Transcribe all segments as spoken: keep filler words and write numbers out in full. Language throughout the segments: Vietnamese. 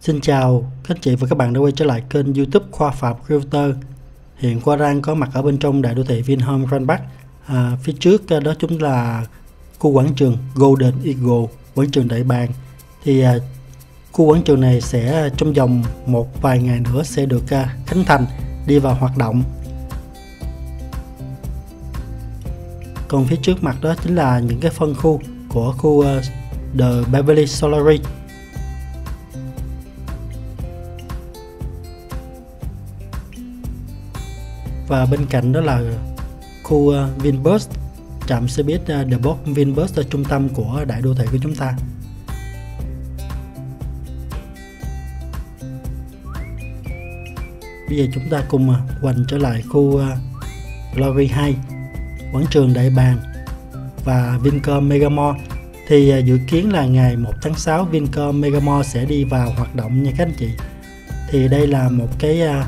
Xin chào các chị và các bạn đã quay trở lại kênh YouTube Khoa Phạm Realtor. Hiện Khoa đang có mặt ở bên trong đại đô thị Vinhome Grand Park. À, phía trước đó chúng là khu quảng trường Golden Eagle, quảng trường Đại Bàng. Thì à, khu quảng trường này sẽ trong vòng một vài ngày nữa sẽ được à, khánh thành, đi vào hoạt động. Còn phía trước mặt đó chính là những cái phân khu của khu uh, The Beverly Solari. Và bên cạnh đó là khu uh, Vinbus, trạm xe buýt uh, The Box Vinbus ở trung tâm của đại đô thị của chúng ta. Bây giờ chúng ta cùng uh, quanh trở lại khu uh, Glory hai, quảng trường Đại Bàng và Vincom Megamall. Thì uh, dự kiến là ngày một tháng sáu Vincom Megamall sẽ đi vào hoạt động nha các anh chị. Thì đây là một cái uh,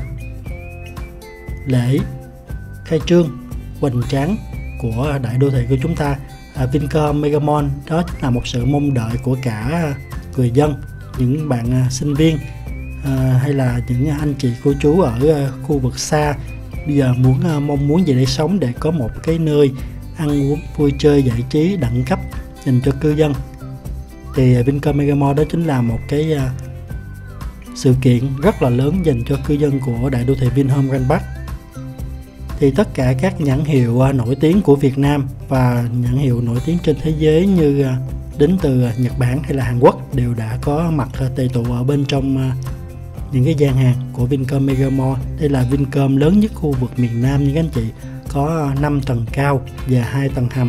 lễ khai trương hoành tráng của đại đô thị của chúng ta. à, Vincom Megamall đó chính là một sự mong đợi của cả người dân, những bạn à, sinh viên à, hay là những anh chị cô chú ở à, khu vực xa bây giờ muốn à, mong muốn về đây sống để có một cái nơi ăn uống vui chơi giải trí đẳng cấp dành cho cư dân. Thì à, Vincom Megamall đó chính là một cái à, sự kiện rất là lớn dành cho cư dân của đại đô thị Vinhome Grand Park. Thì tất cả các nhãn hiệu nổi tiếng của Việt Nam và nhãn hiệu nổi tiếng trên thế giới như đến từ Nhật Bản hay là Hàn Quốc đều đã có mặt tề tụ ở bên trong những cái gian hàng của Vincom Megamall. Đây là Vincom lớn nhất khu vực miền Nam nha các anh chị, có năm tầng cao và hai tầng hầm.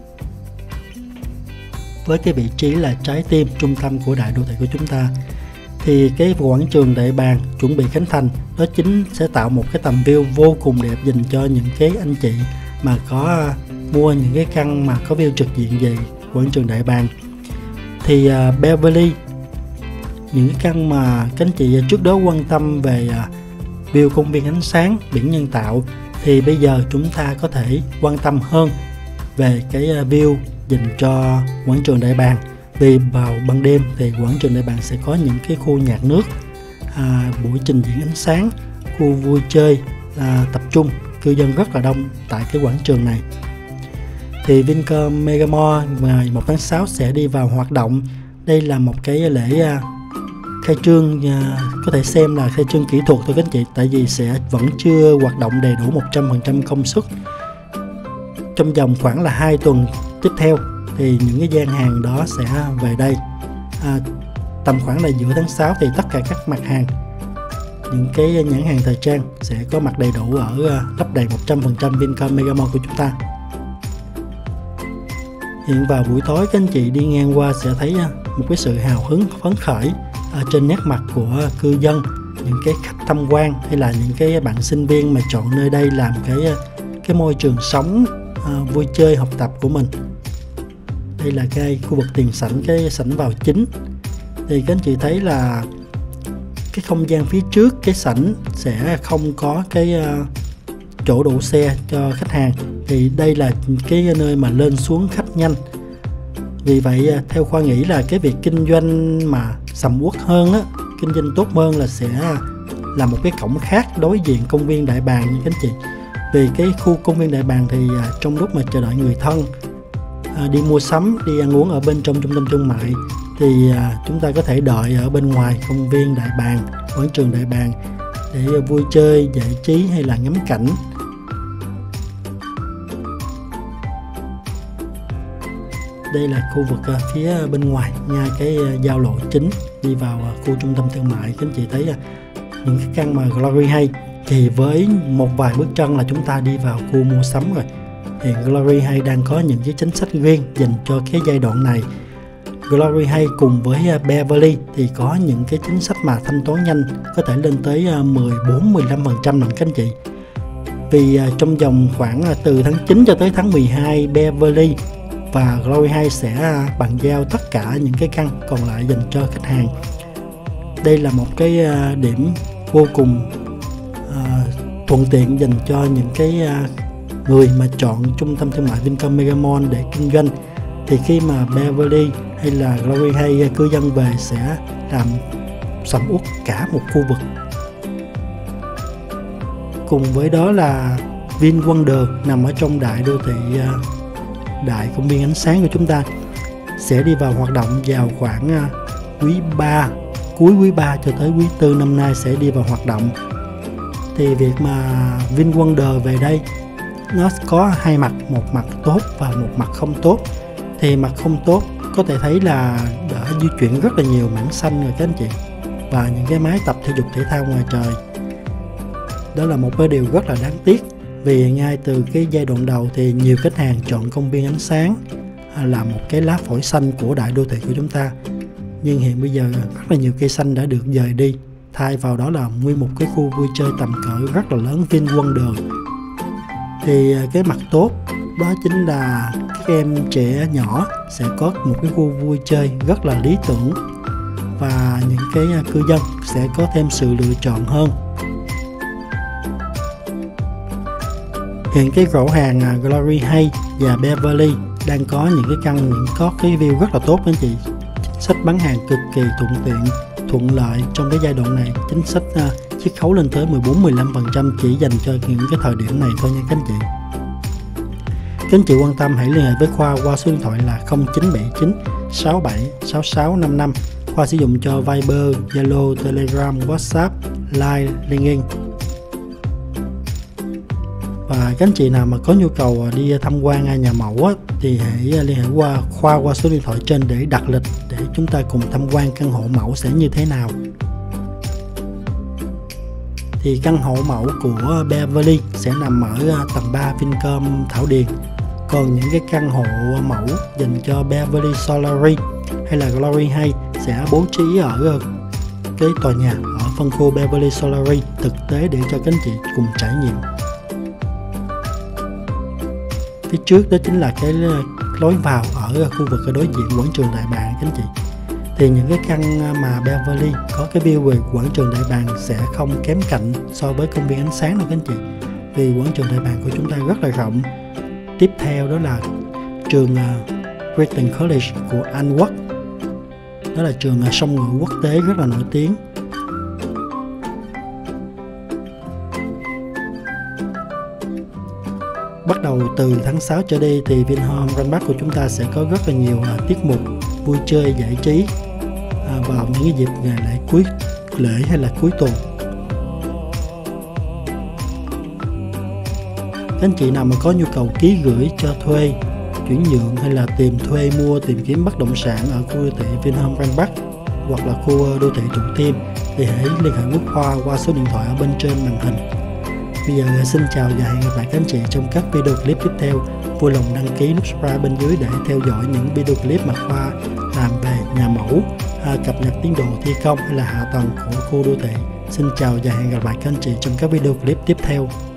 Với cái vị trí là trái tim trung tâm của đại đô thị của chúng ta, thì cái quảng trường Đại Bàng chuẩn bị khánh thành đó chính sẽ tạo một cái tầm view vô cùng đẹp dành cho những cái anh chị mà có mua những cái căn mà có view trực diện về quảng trường Đại Bàng. Thì uh, Beverly, những cái căn mà các anh chị trước đó quan tâm về uh, view công viên ánh sáng, biển nhân tạo, thì bây giờ chúng ta có thể quan tâm hơn về cái uh, view dành cho quảng trường Đại Bàng. Vì vào ban đêm thì quảng trường Đại Bàng sẽ có những cái khu nhạc nước, à, buổi trình diễn ánh sáng, khu vui chơi à, tập trung, cư dân rất là đông tại cái quảng trường này. Thì Vincom Megamall ngày một tháng sáu sẽ đi vào hoạt động. Đây là một cái lễ à, khai trương, à, có thể xem là khai trương kỹ thuật thôi các anh chị, tại vì sẽ vẫn chưa hoạt động đầy đủ một trăm phần trăm công suất. Trong vòng khoảng là hai tuần tiếp theo thì những cái gian hàng đó sẽ về đây. à, Tầm khoảng là giữa tháng sáu thì tất cả các mặt hàng, những cái nhãn hàng thời trang sẽ có mặt đầy đủ ở uh, lấp đầy một trăm phần trăm Vincom Megamall của chúng ta. Hiện vào buổi tối các anh chị đi ngang qua sẽ thấy uh, một cái sự hào hứng phấn khởi uh, trên nét mặt của uh, cư dân, những cái khách tham quan hay là những cái bạn sinh viên mà chọn nơi đây làm cái uh, cái môi trường sống uh, vui chơi học tập của mình. Đây là cái khu vực tiền sảnh, cái sảnh vào chính. Thì các anh chị thấy là cái không gian phía trước cái sảnh sẽ không có cái uh, chỗ đổ xe cho khách hàng. Thì đây là cái nơi mà lên xuống khách nhanh. Vì vậy uh, theo Khoa nghĩ là cái việc kinh doanh mà sầm uất hơn á, kinh doanh tốt hơn là sẽ là một cái cổng khác đối diện công viên Đại Bàng như các anh chị. Vì cái khu công viên Đại Bàng thì uh, trong lúc mà chờ đợi người thân, À, đi mua sắm, đi ăn uống ở bên trong trung tâm thương mại thì à, chúng ta có thể đợi ở bên ngoài công viên Đại Bàng, quảng trường Đại Bàng để vui chơi, giải trí hay là ngắm cảnh. Đây là khu vực à, phía bên ngoài nha, cái à, giao lộ chính đi vào à, khu trung tâm thương mại. Các anh chị thấy à, những cái căn mà Glory hai thì với một vài bước chân là chúng ta đi vào khu mua sắm rồi. Hiện Glory hai đang có những cái chính sách riêng dành cho cái giai đoạn này. Glory hai cùng với Beverly thì có những cái chính sách mà thanh toán nhanh có thể lên tới mười bốn đến mười lăm phần trăm lần các anh chị. Vì trong vòng khoảng từ tháng chín cho tới tháng mười hai, Beverly và Glory hai sẽ bàn giao tất cả những cái căn còn lại dành cho khách hàng. Đây là một cái điểm vô cùng uh, thuận tiện dành cho những cái uh, người mà chọn trung tâm thương mại Vincom Megamall để kinh doanh. Thì khi mà Beverly hay là Glory hay cư dân về sẽ làm sầm uất cả một khu vực. Cùng với đó là VinWonder nằm ở trong đại đô thị, đại công viên ánh sáng của chúng ta, sẽ đi vào hoạt động vào khoảng quý ba, cuối quý ba cho tới quý tư năm nay sẽ đi vào hoạt động. Thì việc mà VinWonder về đây nó có hai mặt, một mặt tốt và một mặt không tốt. Thì mặt không tốt có thể thấy là đã di chuyển rất là nhiều mảng xanh rồi các anh chị, và những cái máy tập thể dục thể thao ngoài trời. Đó là một cái điều rất là đáng tiếc, vì ngay từ cái giai đoạn đầu thì nhiều khách hàng chọn công viên ánh sáng là một cái lá phổi xanh của đại đô thị của chúng ta. Nhưng hiện bây giờ rất là nhiều cây xanh đã được dời đi, thay vào đó là nguyên một cái khu vui chơi tầm cỡ rất là lớn VinWonder. Thì cái mặt tốt đó chính là các em trẻ nhỏ sẽ có một cái khu vui chơi rất là lý tưởng, và những cái cư dân sẽ có thêm sự lựa chọn hơn. Hiện cái rổ hàng Glory Heights và Beverly đang có những cái căn những có cái view rất là tốt anh chị. Chính sách bán hàng cực kỳ thuận tiện, thuận lợi trong cái giai đoạn này. Chính sách uh, chiết khấu lên tới mười bốn đến mười lăm phần trăm chỉ dành cho những cái thời điểm này thôi nha các anh chị. Các anh chị quan tâm hãy liên hệ với Khoa qua số điện thoại là không chín bảy chín sáu bảy sáu sáu năm năm. Khoa sử dụng cho Viber, Zalo, Telegram, WhatsApp, Line, LinkedIn. Và các anh chị nào mà có nhu cầu đi tham quan nhà mẫu á, thì hãy liên hệ qua Khoa qua số điện thoại trên để đặt lịch, để chúng ta cùng tham quan căn hộ mẫu sẽ như thế nào. Thì căn hộ mẫu của Beverly sẽ nằm ở tầng ba Vincom Thảo Điền. Còn những cái căn hộ mẫu dành cho Beverly Solari hay là Glory Heights sẽ bố trí ở cái tòa nhà ở phân khu Beverly Solari thực tế để cho các anh chị cùng trải nghiệm. Phía trước đó chính là cái lối vào ở khu vực ở đối diện quảng trường Đại Bàng các anh chị. Thì những cái căn mà Beverly có cái view về quảng trường Đại Bàng sẽ không kém cạnh so với công viên ánh sáng đâu các anh chị, vì quảng trường Đại Bàng của chúng ta rất là rộng. Tiếp theo đó là trường Creighton College của Anh Quốc. Đó là trường song ngữ quốc tế rất là nổi tiếng. Bắt đầu từ tháng sáu trở đi thì Vinhome Grand Park của chúng ta sẽ có rất là nhiều uh, tiết mục vui chơi giải trí uh, vào những cái dịp ngày lễ cuối lễ hay là cuối tuần. Các anh chị nào mà có nhu cầu ký gửi cho thuê, chuyển nhượng hay là tìm thuê mua, tìm kiếm bất động sản ở khu đô thị Vinhome Grand Park hoặc là khu đô thị Thủ Thiêm thì hãy liên hệ với Khoa qua số điện thoại ở bên trên màn hình. Bây giờ xin chào và hẹn gặp lại các anh chị trong các video clip tiếp theo. Vui lòng đăng ký nút subscribe bên dưới để theo dõi những video clip mà Khoa làm về nhà mẫu, cập nhật tiến độ thi công hay là hạ tầng của khu đô thị. Xin chào và hẹn gặp lại các anh chị trong các video clip tiếp theo.